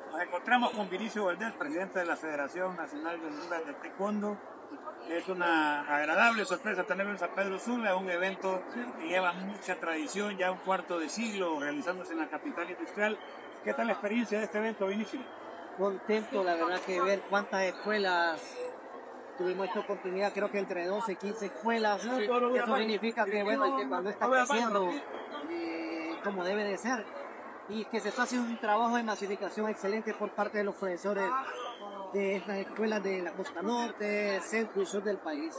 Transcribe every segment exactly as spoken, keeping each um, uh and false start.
Nos encontramos con Vinicio Valdés, presidente de la Federación Nacional de Honduras de Taekwondo. Es una agradable sorpresa tenerlo en San Pedro Sula, un evento que lleva mucha tradición, ya un cuarto de siglo realizándose en la capital industrial. ¿Qué tal la experiencia de este evento, Vinicio? Contento, la verdad, que ver cuántas escuelas tuvimos esta oportunidad, creo que entre doce, quince escuelas. Eso significa que, bueno, el taekwondo está creciendo eh, como debe de ser, y que se está haciendo un trabajo de masificación excelente por parte de los profesores de estas escuelas de la costa norte, centro y sur del país.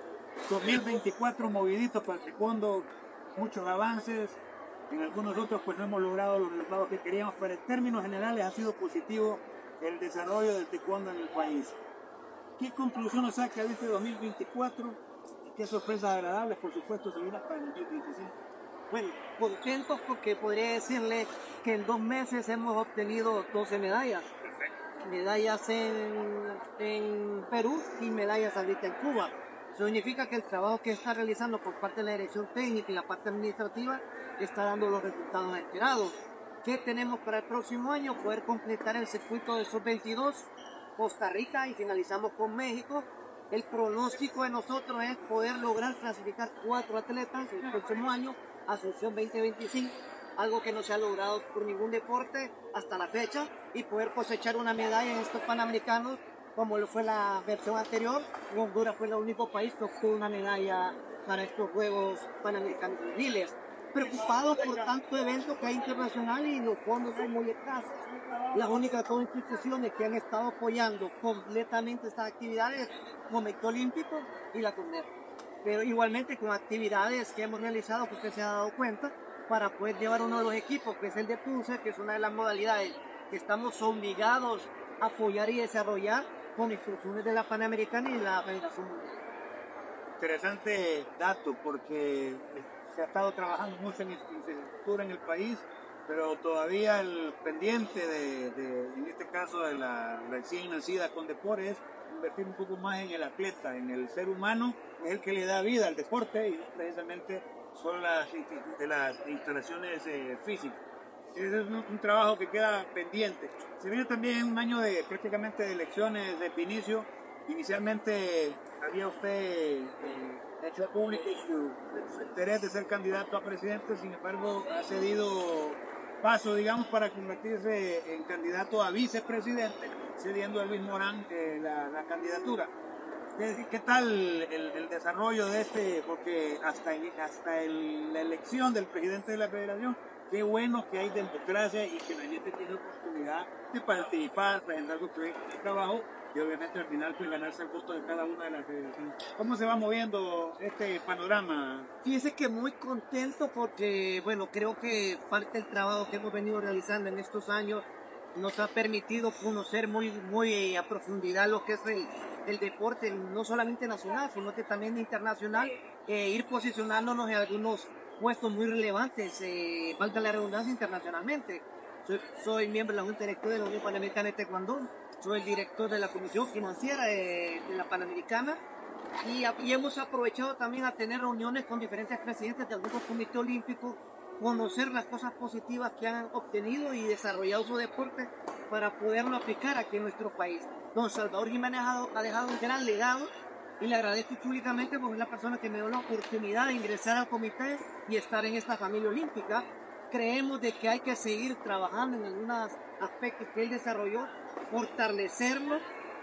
dos mil veinticuatro movidito para el taekwondo, muchos avances, en algunos otros pues no hemos logrado los resultados que queríamos, pero en términos generales ha sido positivo el desarrollo del taekwondo en el país. ¿Qué conclusión nos saca de este dos mil veinticuatro? ¿Qué sorpresas agradables, por supuesto, se vienen para el dos mil veinticinco? Bueno, contentos porque podría decirle que en dos meses hemos obtenido doce medallas. Perfecto. Medallas en, en Perú y medallas ahorita en Cuba. Eso significa que el trabajo que está realizando por parte de la dirección técnica y la parte administrativa está dando los resultados esperados. ¿Qué tenemos para el próximo año? Poder completar el circuito de sub veintidós, Costa Rica, y finalizamos con México. El pronóstico de nosotros es poder lograr clasificar cuatro atletas el próximo año a Asunción veinte veinticinco, algo que no se ha logrado por ningún deporte hasta la fecha, y poder cosechar una medalla en estos Panamericanos como lo fue la versión anterior. Honduras fue el único país que obtuvo una medalla para estos Juegos Panamericanos juveniles. Preocupados por tanto evento que hay internacional y los fondos son muy escasos. Las únicas dos instituciones que han estado apoyando completamente estas actividades, el Comité Olímpico y la CONMEBOL. Pero igualmente con actividades que hemos realizado, que usted se ha dado cuenta, para poder llevar uno de los equipos, que es el de Punce, que es una de las modalidades que estamos obligados a apoyar y desarrollar con instrucciones de la Panamericana y de la Federación Mundial. Interesante dato, porque se ha estado trabajando mucho en infraestructura en el país, pero todavía el pendiente de, de en este caso de la recién nacida Condepor es invertir un poco más en el atleta, en el ser humano, que es el que le da vida al deporte, y precisamente son las, de las instalaciones eh, físicas. Ese es un, un trabajo que queda pendiente. Se viene también un año de prácticamente de elecciones de inicio. Inicialmente había usted eh, hecho público su, su interés de ser candidato a presidente, sin embargo ha cedido paso, digamos, para convertirse en candidato a vicepresidente, cediendo a Luis Morán eh, la, la candidatura. ¿Qué, qué tal el, el desarrollo de este? Porque hasta, el, hasta el, la elección del presidente de la federación, qué bueno que hay democracia y que la gente tiene oportunidad de participar, presentar su proyecto de trabajo y obviamente al final pues ganarse el voto de cada una de las federaciones. ¿Cómo se va moviendo este panorama? Fíjese que muy contento porque, bueno, creo que parte del trabajo que hemos venido realizando en estos años nos ha permitido conocer muy, muy a profundidad lo que es el, el deporte, no solamente nacional, sino que también internacional, eh, ir posicionándonos en algunos puestos muy relevantes, eh, valga la redundancia, internacionalmente. Soy, soy miembro de la Junta Directiva de la Unión Panamericana de Taekwondo, soy el director de la Comisión Financiera de, de la Panamericana, y, y hemos aprovechado también a tener reuniones con diferentes presidentes del grupo Comité Olímpico, conocer las cosas positivas que han obtenido y desarrollado su deporte para poderlo aplicar aquí en nuestro país. Don Salvador Jiménez ha dejado, ha dejado un gran legado, y le agradezco públicamente porque es la persona que me dio la oportunidad de ingresar al comité y estar en esta familia olímpica. Creemos de que hay que seguir trabajando en algunos aspectos que él desarrolló, fortalecerlo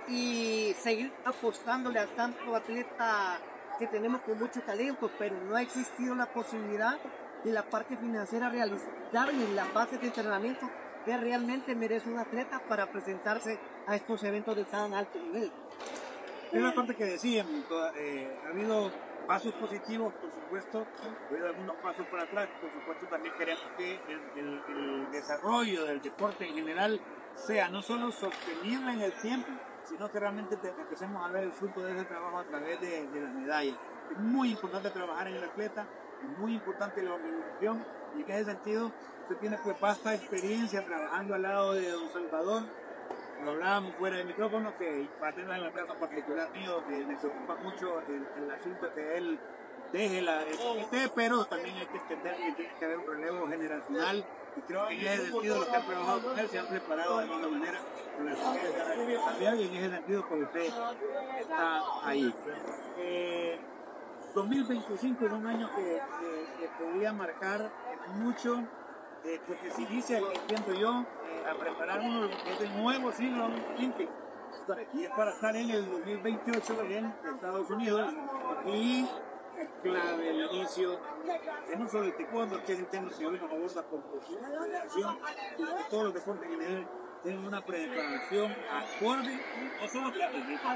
y seguir apostándole a tanto atleta que tenemos con mucho talento, pero no ha existido la posibilidad de la parte financiera realizarle las bases de entrenamiento que realmente merece un atleta para presentarse a estos eventos de tan alto nivel. Es la parte que decían, eh, ha habido pasos positivos, por supuesto, ha habido algunos pasos para atrás, por supuesto también queremos que el, el, el desarrollo del deporte en general sea no solo sostenible en el tiempo, sino que realmente empecemos a ver el fruto de ese trabajo a través de, de las medallas. Es muy importante trabajar en el atleta, es muy importante la organización, y en ese sentido usted tiene pues vasta experiencia trabajando al lado de don Salvador. Lo hablábamos fuera del micrófono, que para tener en el caso particular mío, que me preocupa mucho el, el asunto que él deje la, el comité, pero también hay que entender que tiene que haber un relevo generacional y creo que en ese sentido los que han trabajado con él se han preparado de alguna manera con las que cambiar y en ese sentido pues usted está ahí. Eh, dos mil veinticinco es un año que, que, que podría marcar mucho eh, porque se inicia, entiendo yo, eh, a preparar uno que es el nuevo siglo olímpico. Y es para estar en el dos mil veintiocho en Estados Unidos y clave el inicio de no solo el taekwondo, que es el tema que hoy nos aborda por federación, sino que todos los deportes en general tienen una preparación acorde o solo que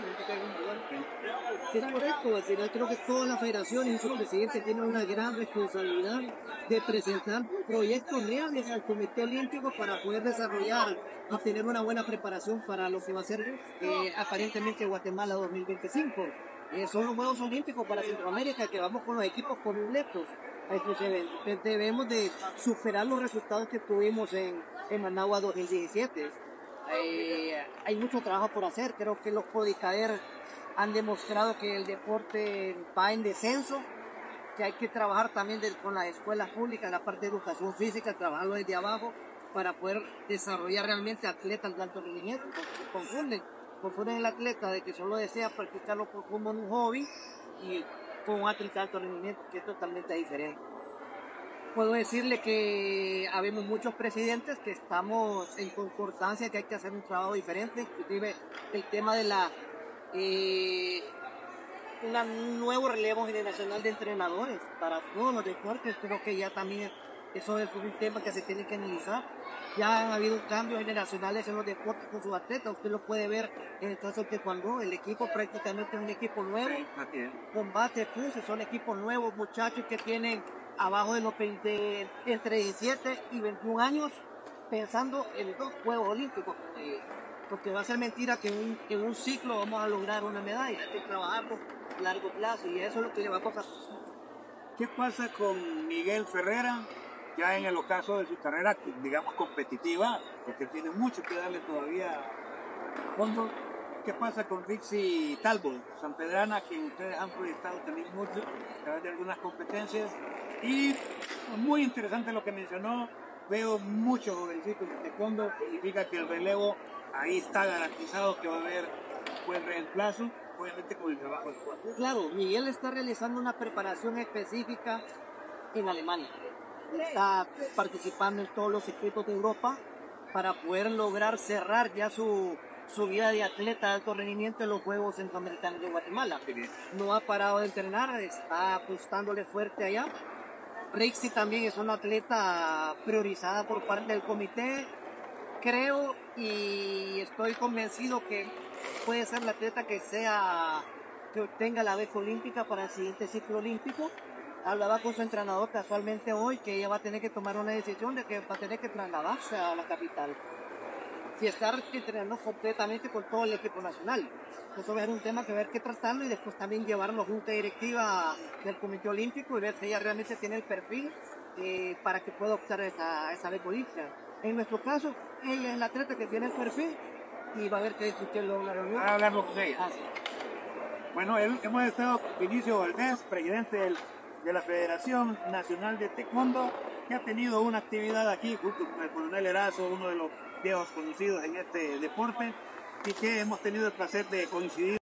es correcto, al final creo que toda la federación y su presidente tienen una gran responsabilidad de presentar proyectos reales al Comité Olímpico para poder desarrollar y tener una buena preparación para lo que va a ser eh, aparentemente Guatemala dos mil veinticinco. Eh, son los Juegos Olímpicos para Centroamérica que vamos con los equipos completos a estos eventos. Debemos de superar los resultados que tuvimos en, en Managua dos mil diecisiete. Eh, hay mucho trabajo por hacer, creo que los Codicaer han demostrado que el deporte va en descenso, que hay que trabajar también de, con las escuelas públicas, la parte de educación física, trabajarlo desde abajo para poder desarrollar realmente atletas de alto rendimiento, porque se confunden, confunden el atleta de que solo desea practicarlo como un hobby y con un atleta de alto rendimiento, que es totalmente diferente. Puedo decirle que habemos muchos presidentes que estamos en concordancia, que hay que hacer un trabajo diferente, inclusive el tema de la eh, un nuevo relevo generacional de entrenadores para todos los deportes. Creo que ya también eso es un tema que se tiene que analizar. Ya han habido cambios generacionales en los deportes con sus atletas. Usted lo puede ver en el caso de taekwondo. El equipo prácticamente es un equipo nuevo. Combate Plus son equipos nuevos, muchachos que tienen abajo de los veinte, entre diecisiete y veintiún años, pensando en dos Juegos Olímpicos. Eh, porque va a ser mentira que en un, en un ciclo vamos a lograr una medalla. Hay que trabajarlo a largo plazo y eso es lo que le va a pasar. ¿Qué pasa con Miguel Ferrera? Ya en el ocaso de su carrera, digamos, competitiva, porque tiene mucho que darle todavía a fondo. ¿Qué pasa con Rixi Talbot, sanpedrana, que ustedes han proyectado también mucho a través de algunas competencias? Y muy interesante lo que mencionó, veo muchos jovencitos de taekwondo, significa que el relevo ahí está garantizado que va a haber buen reemplazo, obviamente con el trabajo de Juan. Claro, Miguel está realizando una preparación específica en Alemania. Está participando en todos los equipos de Europa para poder lograr cerrar ya su, su vida de atleta de alto rendimiento en los Juegos Centroamericanos de Guatemala. No ha parado de entrenar, está apostándole fuerte allá. Rixi también es una atleta priorizada por parte del comité. Creo y estoy convencido que puede ser la atleta que sea, que obtenga la beca olímpica para el siguiente ciclo olímpico. Hablaba con su entrenador casualmente hoy que ella va a tener que tomar una decisión de que va a tener que trasladarse a la capital y estar entrenando completamente con todo el equipo nacional. Eso va a ser un tema que va a haber que tratarlo y después también llevarlo a la junta directiva del Comité Olímpico y ver si ella realmente tiene el perfil eh, para que pueda optar a esa, esa beca olímpica. En nuestro caso, ella es la atleta que tiene el perfil y va a haber que discutirlo en la reunión. A hablarlo con ella. Ah, sí. Bueno, el, hemos estado con Vinicio Valdés, presidente del, de la Federación Nacional de Taekwondo, que ha tenido una actividad aquí junto con el coronel Erazo, uno de los viejos conocidos en este deporte, y que hemos tenido el placer de coincidir.